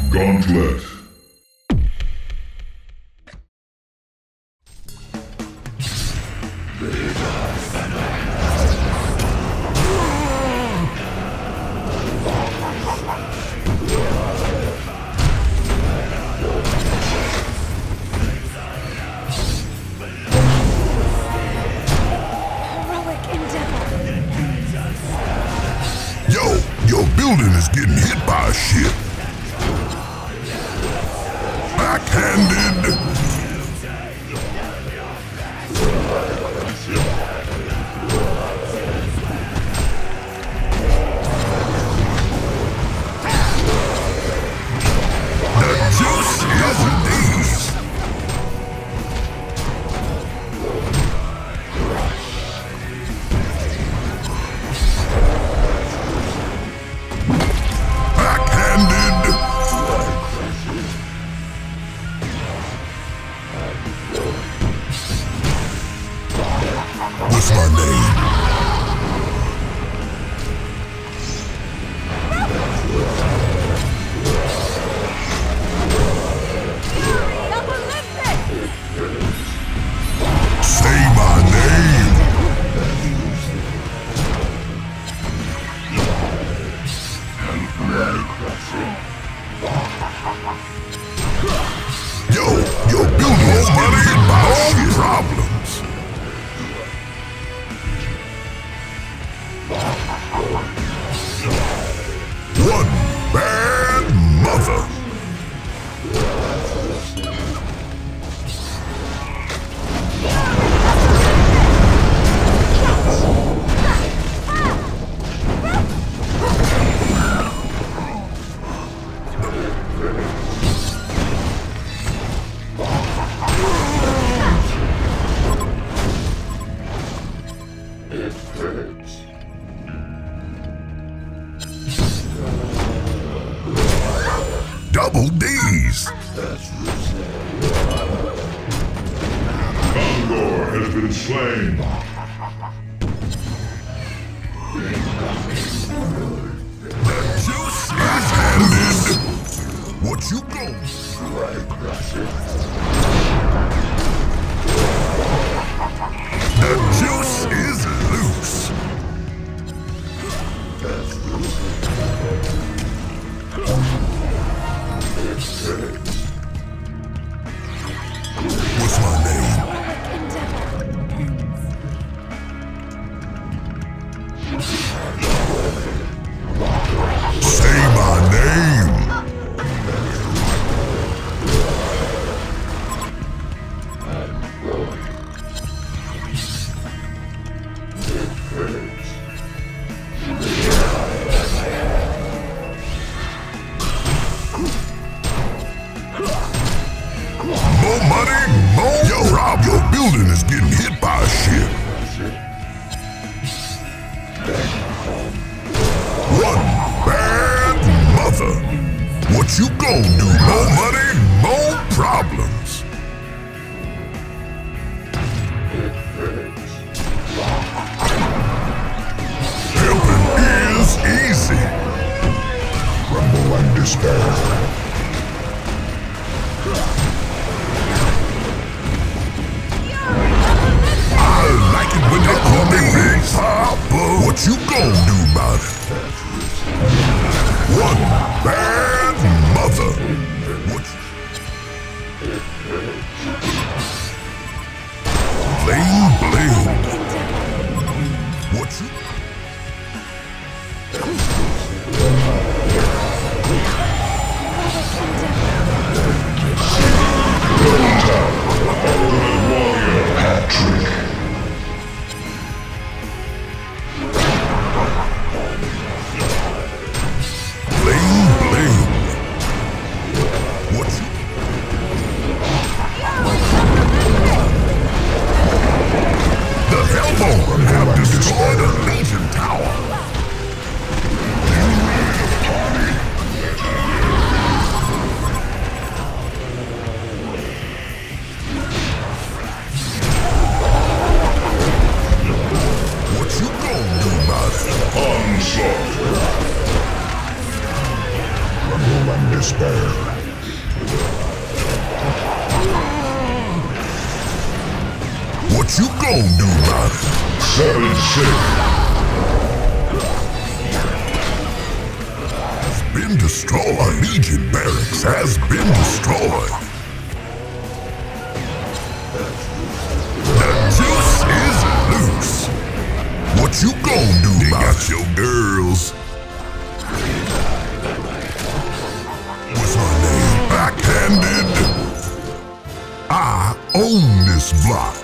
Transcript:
Gauntlet. Your building is getting hit by a ship. Backhanded. The juice is in these. What's my name? Say my name. Your building is getting hit by shit problems. One bad mother. It hurts. Double D's. Kongor has been slain. The juice is handed. What you gon' The juice is loose. What's my name? Say my name. More money, more. Yo, Rob, your building is getting hit by a ship. One bad mother. What you gon' do? More money, more problems. Helping is easy. Rumble and despair. I like it when they call me Big Papa. What you gon' do about it? One bad mother. What? Bling bling. What you? Patrick. Bling bling. What? The Hellborn have destroyed a Legion tower. and despair. What you gonna do about it? 7-6. Been destroyed. Legion barracks has been destroyed. The juice is loose. What you gonna do about it? Your girls. What's my name? Backhanded. I own this block.